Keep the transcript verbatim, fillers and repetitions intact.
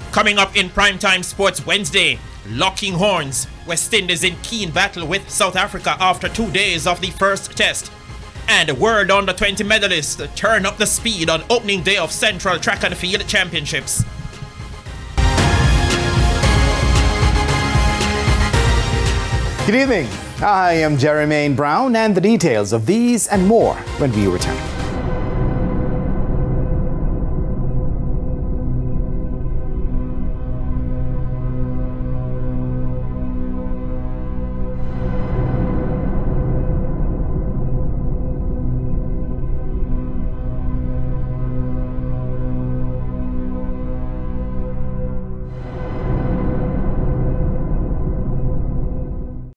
Coming up in Primetime Sports Wednesday, locking horns. West Indies in keen battle with South Africa after two days of the first test. And World Under twenty medalists turn up the speed on opening day of Central Track and Field Championships. Good evening. I am Jermaine Brown, and the details of these and more when we return.